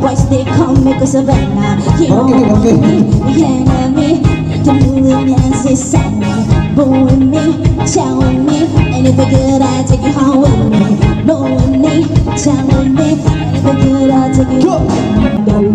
boys they call me Savannah. You know me, yeah me. The moon and say send me, boo with me, chow with me. And if I good, I take you home with me. Boo with me, chow with me. And if I good, I take you home with me.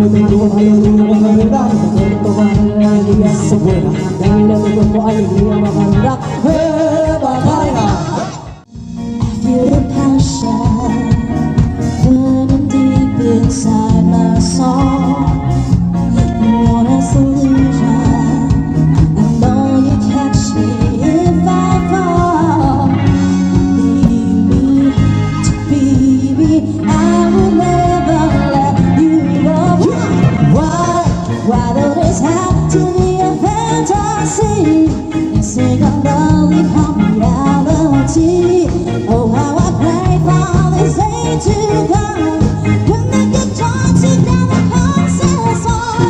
I feel the passion burning deep inside my soul. You want a solution? I know you catch me if I fall. Leave me to baby, I will never let you go. Why do this have to be a fantasy? You sing a lovely reality. Oh, how I pray for this day to come when they get joined together, cause it's one.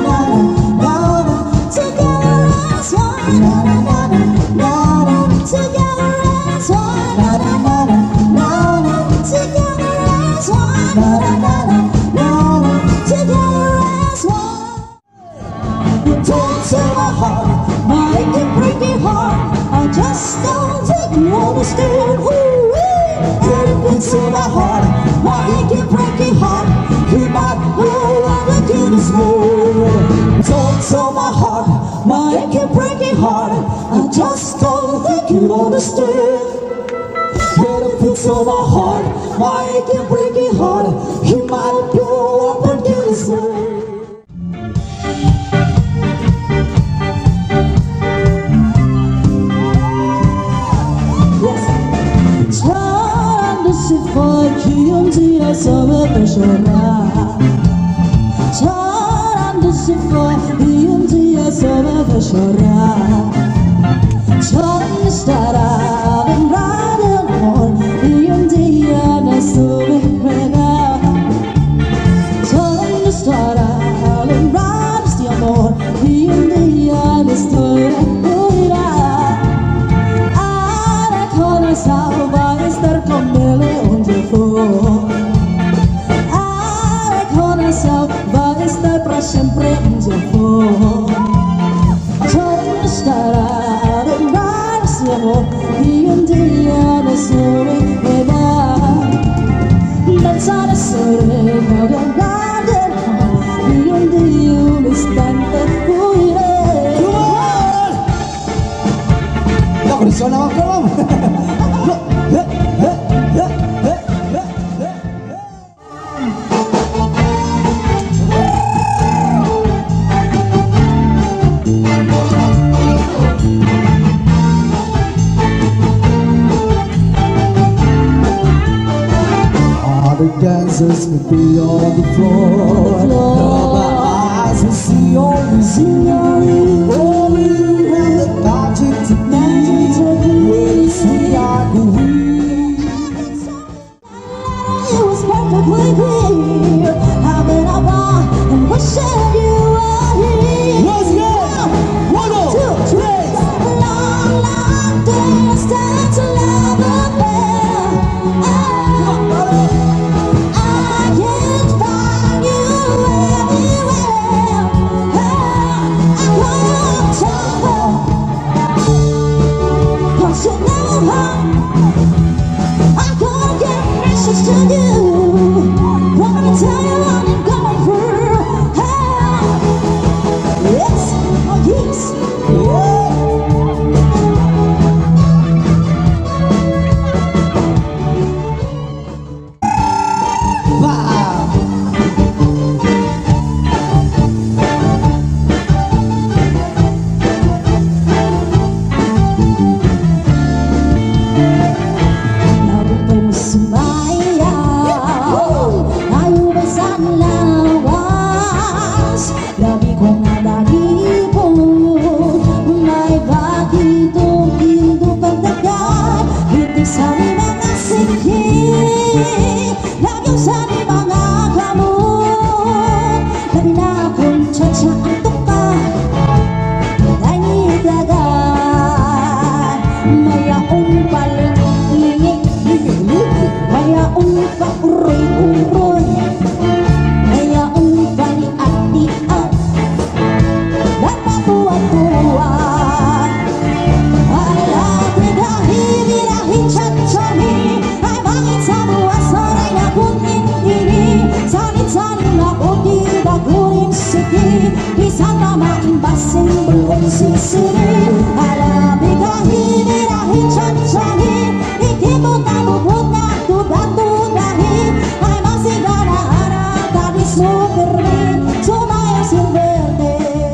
Together as one. Together as one. Together as one. Together as one. You don't tell my heart, my aching breaking heart. I just don't take you understand. Into my heart, my aching breaking heart. Keep my blood on the goodness moon. Don't tell my heart, my aching breaking heart. I just don't think you understand. Get up into my heart, my aching breaking heart. You might blow up and get this moon. Sabe chorar, chorando se foi e dia sabe chorar, chorando estará lembrado amor e dia não soube pegar, chorando estará lembrado este amor e dia não soube cuidar. Ahora corazón va a estar con él onde for. Va a estar para siempre onde for. Todo estará lembrar esse amor e dia não soube pegar. Dançar a serena, lembrar del amor e dia instante cuiré. La presión la bajamos. The dancers will be on the floor. Now my eyes will see only scenery. Only when the magic to me. When you see I can read. It was perfectly clear. How did I want and wishing you were here? Let's go! 1, 2, 3. Long, long distance love affair. I can't find you everywhere. I won't tell her, 'cause you never home. I'm gonna get messages to you. Gonna tell you what I'm going through. Yes, oh yes, yeah. 쓸쓸히 바람이가 힘이라히 천천히 이 기분나 무분나 tuba nahi ay masigara harap dari superman sumayaw silverde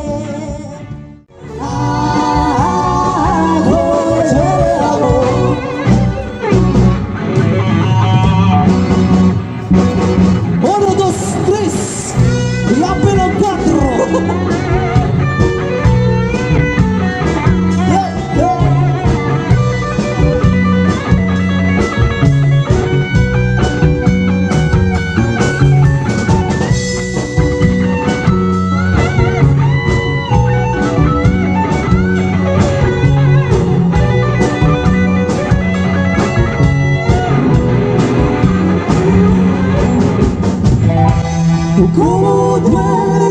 Uno, dos, tres, y apenas cuatro. ¿Cómo duele